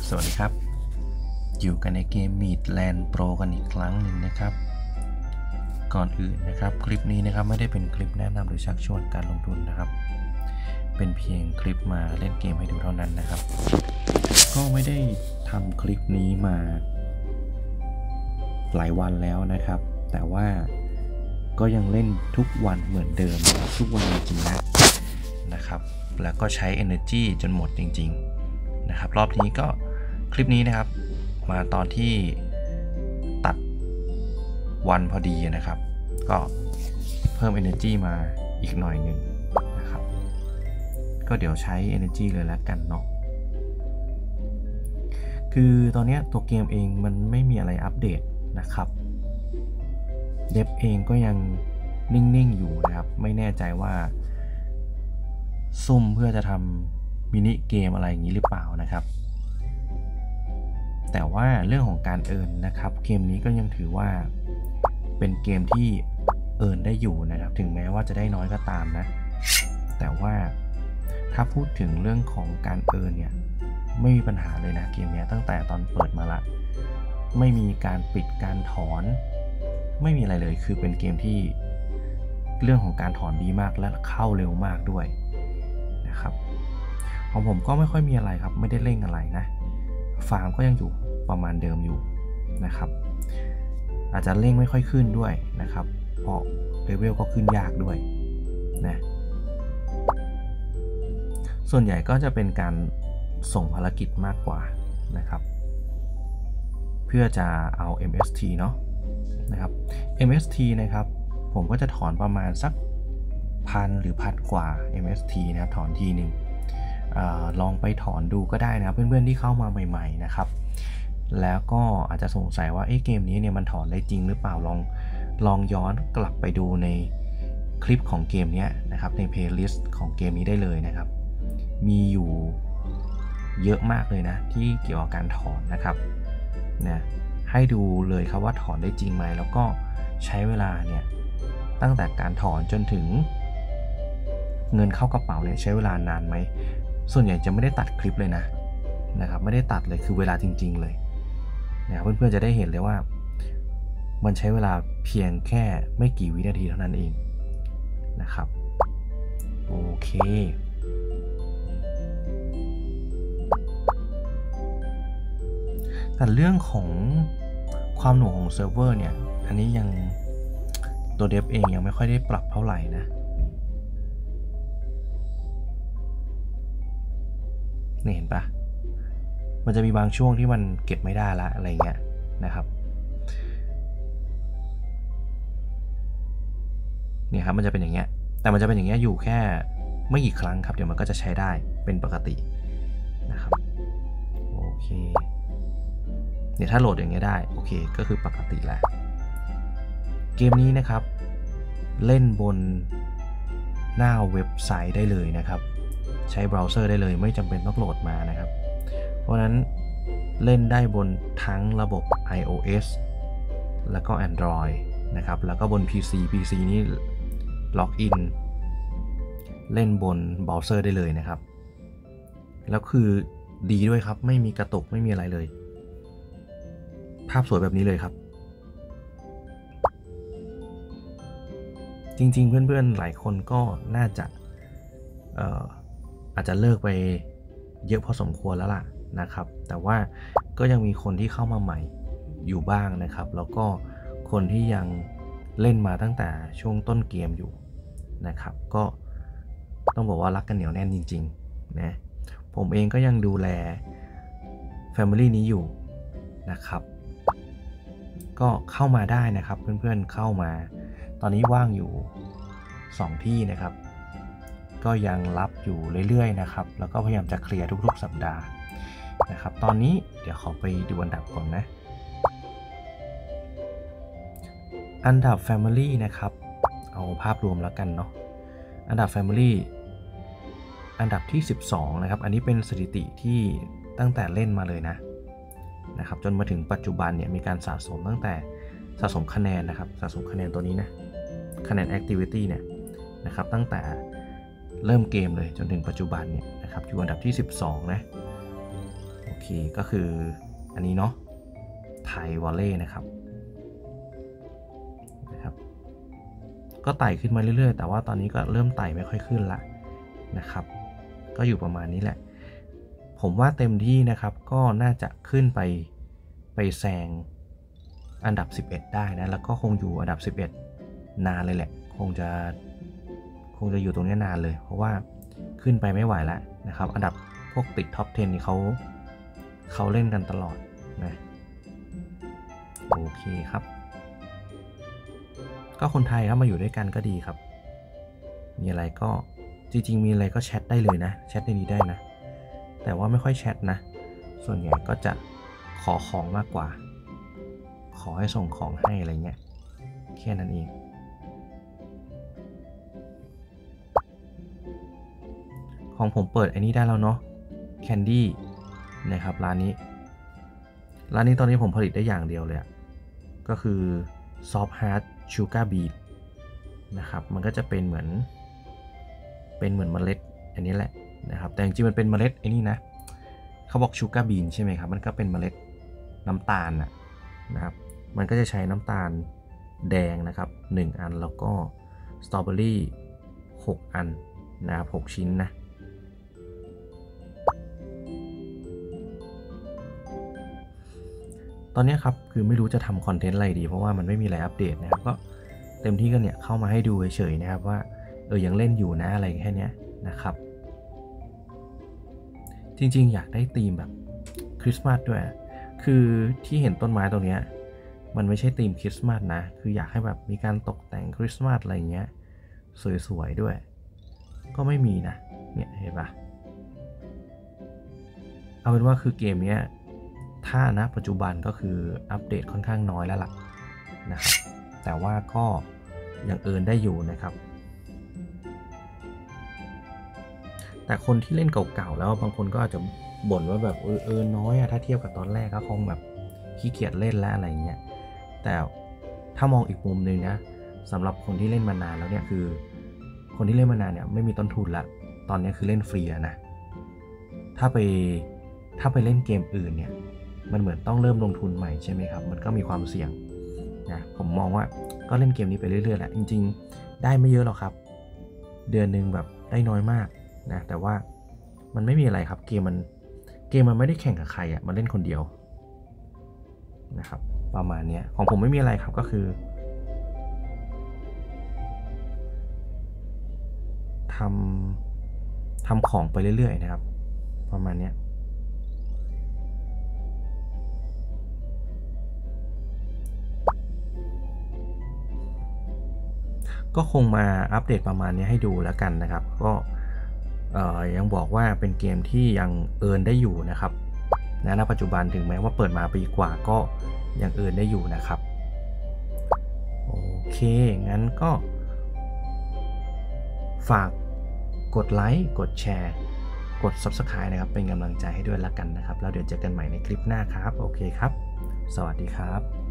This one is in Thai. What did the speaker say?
สวัสดีครับอยู่กันในเกม Meatland Pro กันอีกครั้งหนึ่งนะครับก่อนอื่นนะครับคลิปนี้นะครับไม่ได้เป็นคลิปแนะนำหรือชักชวนการลงทุนนะครับเป็นเพียงคลิปมาเล่นเกมให้ดูเท่านั้นนะครับก็ไม่ได้ทำคลิปนี้มาหลายวันแล้วนะครับแต่ว่าก็ยังเล่นทุกวันเหมือนเดิมทุกวันจริงๆนะครับแล้วก็ใช้ energy จนหมดจริงๆนะครับรอบนี้ก็คลิปนี้นะครับมาตอนที่ตัดวันพอดีนะครับก็เพิ่ม energy มาอีกหน่อยหนึ่งนะครับก็เดี๋ยวใช้ energy เลยแล้วกันเนาะคือตอนนี้ตัวเกมเองมันไม่มีอะไรอัปเดตนะครับเดฟเองก็ยังนิ่งๆอยู่นะครับไม่แน่ใจว่าซุ่มเพื่อจะทำมินิเกมอะไรอย่างนี้หรือเปล่านะครับแต่ว่าเรื่องของการเอิร์นนะครับเกมนี้ก็ยังถือว่าเป็นเกมที่เอิร์นได้อยู่นะครับถึงแม้ว่าจะได้น้อยก็ตามนะแต่ว่าถ้าพูดถึงเรื่องของการเอิร์นเนี่ยไม่มีปัญหาเลยนะเกมนี้ตั้งแต่ตอนเปิดมาละไม่มีการปิดการถอนไม่มีอะไรเลยคือเป็นเกมที่เรื่องของการถอนดีมากและเข้าเร็วมากด้วยนะครับของผมก็ไม่ค่อยมีอะไรครับไม่ได้เร่งอะไรนะฟาร์มก็ยังอยู่ประมาณเดิมอยู่นะครับอาจจะเร่งไม่ค่อยขึ้นด้วยนะครับเพราะเลเวลก็ขึ้นยากด้วยนะส่วนใหญ่ก็จะเป็นการส่งภารกิจมากกว่านะครับเพื่อจะเอา MST เนาะนะครับ MST นะครับผมก็จะถอนประมาณสัก1,000 หรือ1,000 กว่า MST นะครับถอนทีหนึ่งลองไปถอนดูก็ได้นะเพื่อนๆที่เข้ามาใหม่ๆนะครับแล้วก็อาจจะสงสัยว่าเกมนี้เนี่ยมันถอนได้จริงหรือเปล่าลองย้อนกลับไปดูในคลิปของเกมนี้นะครับในเพลย์ลิสต์ของเกมนี้ได้เลยนะครับมีอยู่เยอะมากเลยนะที่เกี่ยวกับการถอนนะครับนะให้ดูเลยครับว่าถอนได้จริงไหมแล้วก็ใช้เวลาเนี่ยตั้งแต่การถอนจนถึงเงินเข้ากระเป๋าเนี่ยใช้เวลานานไหมส่วนใหญ่จะไม่ได้ตัดคลิปเลยนะครับไม่ได้ตัดเลยคือเวลาจริงๆเลยนะเพื่อนๆจะได้เห็นเลยว่ามันใช้เวลาเพียงแค่ไม่กี่วินาทีเท่านั้นเองนะครับโอเคแต่เรื่องของความหน่วงของเซิร์ฟเวอร์เนี่ยอันนี้ยังตัวเดฟเองยังไม่ค่อยได้ปรับเท่าไหร่นะนี่เห็นปะมันจะมีบางช่วงที่มันเก็บไม่ได้ละอะไรเงี้ยนะครับเนี่ยครับมันจะเป็นอย่างเงี้ยแต่มันจะเป็นอย่างเงี้ยอยู่แค่ไม่กี่ครั้งครับเดี๋ยวมันก็จะใช้ได้เป็นปกตินะครับโอเคเนี่ยถ้าโหลดอย่างเงี้ยได้โอเคก็คือปกติแล้วเกมนี้นะครับเล่นบนหน้าเว็บไซต์ได้เลยนะครับใช้เบราว์เซอร์ได้เลยไม่จำเป็นต้องโหลดมานะครับเพราะนั้นเล่นได้บนทั้งระบบ iOS แล้วก็ Android นะครับแล้วก็บน PC นี่ล็อกอินเล่นบนเบราว์เซอร์ได้เลยนะครับแล้วคือดีด้วยครับไม่มีกระตุกไม่มีอะไรเลยภาพสวยแบบนี้เลยครับจริงๆเพื่อนๆหลายคนก็น่าจะอาจจะเลิกไปเยอะพอสมควรแล้วล่ะนะครับแต่ว่าก็ยังมีคนที่เข้ามาใหม่อยู่บ้างนะครับแล้วก็คนที่ยังเล่นมาตั้งแต่ช่วงต้นเกมอยู่นะครับก็ต้องบอกว่ารักกันเหนียวแน่นจริงๆนะผมเองก็ยังดูแล Family นี้อยู่นะครับก็เข้ามาได้นะครับเพื่อนๆเข้ามาตอนนี้ว่างอยู่2ที่นะครับก็ยังรับอยู่เรื่อยๆนะครับแล้วก็พยายามจะเคลียร์ทุกๆสัปดาห์นะครับตอนนี้เดี๋ยวขอไปดูอันดับก่อนนะอันดับ Family นะครับเอาภาพรวมแล้วกันเนาะอันดับ Family อันดับที่12นะครับอันนี้เป็นสถิติที่ตั้งแต่เล่นมาเลยนะครับจนมาถึงปัจจุบันเนี่ยมีการสะสมตั้งแต่สะสมคะแนนนะครับสะสมคะแนนตัวนี้นะคะแนน Activity เนี่ยนะครับตั้งแต่เริ่มเกมเลยจนถึงปัจจุบันเนี่ยนะครับอยู่อันดับที่12นะโอเคก็คืออันนี้เนาะไทยวอลเล่นะครับก็ไต่ขึ้นมาเรื่อยๆแต่ว่าตอนนี้ก็เริ่มไต่ไม่ค่อยขึ้นละนะครับก็อยู่ประมาณนี้แหละผมว่าเต็มที่นะครับก็น่าจะขึ้นไปแซงอันดับ11ได้นะแล้วก็คงอยู่อันดับ11นานเลยแหละคงจะอยู่ตรงนี้นานเลยเพราะว่าขึ้นไปไม่ไหวแล้วนะครับอันดับพวกติดท็อป 10นี่เขาเล่นกันตลอดนะโอเคครับก็คนไทยครับมาอยู่ด้วยกันก็ดีครับมีอะไรก็จริงๆมีอะไรก็แชทได้เลยนะแชทในนี้ได้นะแต่ว่าไม่ค่อยแชทนะส่วนใหญ่ก็จะขอของมากกว่าขอให้ส่งของให้อะไรเงี้ยแค่นั้นเองของผมเปิดอันนี้ได้แล้วเนาะแคนดี้นะครับร้านนี้ตอนนี้ผมผลิตได้อย่างเดียวเลยก็คือซอฟต์ฮาร์ดชูการ์บีทนะครับมันก็จะเป็นเหมือนเมล็ดอันนี้แหละนะครับแต่จริงๆมันเป็นเมล็ดไอ้นี่นะเขาบอกชูการ์บีนใช่ไหมครับมันก็เป็นเมล็ดน้ำตาลนะครับมันก็จะใช้น้ำตาลแดงนะครับ1อันแล้วก็สตรอเบอรี่6อันนะครับ6ชิ้นนะตอนนี้ครับคือไม่รู้จะทำคอนเทนต์อะไรดีเพราะว่ามันไม่มีอะไรอัปเดตนะครับก็เต็มที่กันเนี่ยเข้ามาให้ดูเฉยๆนะครับว่ายังเล่นอยู่นะอะไรแค่นี้นะครับจริงๆอยากได้ธีมแบบคริสต์มาสด้วยคือที่เห็นต้นไม้ตรงนี้มันไม่ใช่ธีมคริสต์มาสนะคืออยากให้แบบมีการตกแต่งคริสต์มาสอะไรเงี้ยสวยๆด้วยก็ไม่มีนะเนี่ยเห็นปะเอาเป็นว่าคือเกมนี้ถ้าณปัจจุบันก็คืออัปเดตค่อนข้างน้อยแล้วล่ะนะครับแต่ว่าก็ยังได้อยู่นะครับแต่คนที่เล่นเก่าๆแล้วบางคนก็อาจจะบ่นว่าแบบน้อยถ้าเทียบกับตอนแรกก็คงแบบขี้เกียจเล่นแล้วอะไรเงี้ยแต่ถ้ามองอีกมุมนึงนะสำหรับคนที่เล่นมานานแล้วเนี่ยคือคนที่เล่นมานานเนี่ยไม่มีต้นทุนละตอนนี้คือเล่นฟรีนะถ้าไปเล่นเกมอื่นเนี่ยมันเหมือนต้องเริ่มลงทุนใหม่ใช่ไหมครับมันก็มีความเสี่ยงนะผมมองว่าก็เล่นเกมนี้ไปเรื่อยๆแหละจริงๆได้ไม่เยอะหรอกครับเดือนนึงแบบได้น้อยมากนะแต่ว่ามันไม่มีอะไรครับเกมมันไม่ได้แข่งกับใครมันเล่นคนเดียวนะครับประมาณนี้ของผมไม่มีอะไรครับก็คือทำของไปเรื่อยๆนะครับประมาณนี้ก็คงมาอัปเดตประมาณนี้ให้ดูแล้วกันนะครับก็ยังบอกว่าเป็นเกมที่ยังได้อยู่นะครับณปัจจุบันถึงแม้ว่าเปิดมาปีกว่าก็ยังได้อยู่นะครับโอเคงั้นก็ฝากกดไลค์กดแชร์กด Subscribe นะครับเป็นกำลังใจให้ด้วยละกันนะครับแล้วเดี๋ยวเจอกันใหม่ในคลิปหน้าครับโอเคครับสวัสดีครับ